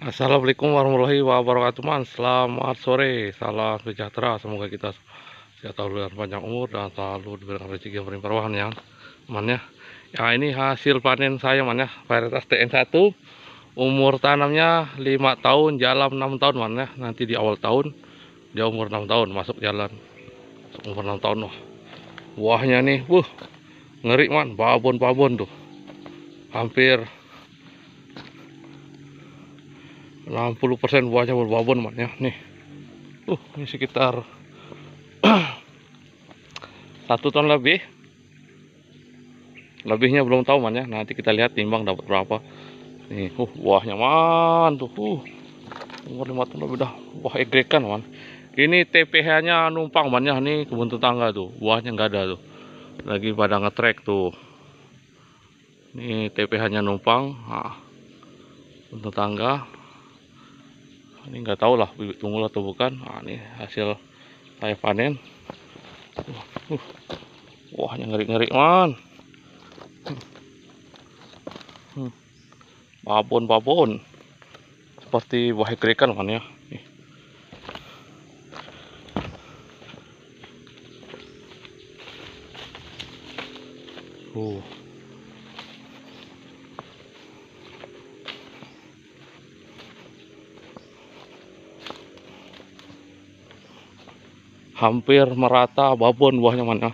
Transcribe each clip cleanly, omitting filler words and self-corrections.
Assalamualaikum warahmatullahi wabarakatuh, man. Selamat sore, salam sejahtera. Semoga kita sehat dan panjang umur dan selalu diberikan rezeki yang berlimpah ruah ya, man ya. Ya, ini hasil panen saya, man ya. Varietas TN1. Umur tanamnya 5 tahun, jalan 6 tahun, man ya. Nanti di awal tahun dia umur 6 tahun, masuk jalan. Umur 6 tahun loh. Buahnya nih, ngeri, man. Babon-babon tuh. Hampir 60% buahnya berbabon, man ya. Nih. Ini sekitar 1 ton lebihnya belum tahu, man ya. Nanti kita lihat timbang dapat berapa. Nih, buahnya, man, tuh. Umur 5 tahun lebih dah. Wah, egrekan, man. Ini TPH nya numpang, man ya. Nih kebun tetangga tuh, buahnya nggak ada tuh, lagi pada ngetrek tuh. Ini TPH nya numpang. Nah, kebun tetangga ini nggak tahu lah bibit tunggul atau bukan. Nah, ini hasil saya panen. Buahnya ngeri-ngeri, man. Babon-babon seperti buah egrekan, man ya. Nih. Hampir merata babon buahnya, man ya.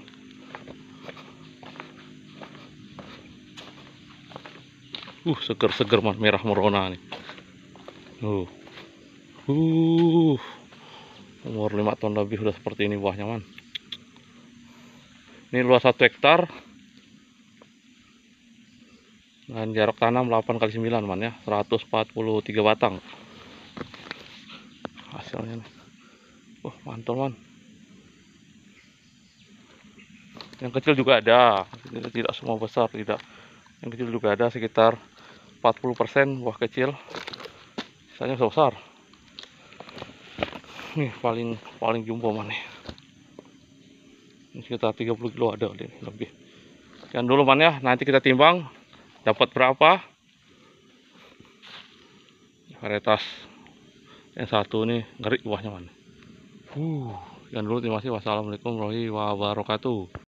Seger-seger, man, merah merona nih. Umur 5 tahun lebih udah seperti ini buahnya, man. Ini luas 1 hektar dan jarak tanam 8 kali 9, man ya. 143 batang hasilnya nih. Mantul, man. Yang kecil juga ada, tidak semua besar, tidak. Yang kecil juga ada, sekitar 40% buah kecil, sisanya besar. Nih paling jumbo, man nih. Ini sekitar 30 kilo ada lebih. Sekian dulu, man ya. Nanti kita timbang dapat berapa. Varietas yang satu nih ngeri buahnya, man. Sekian dulu, terima kasih. Wassalamualaikum warahmatullahi wabarakatuh.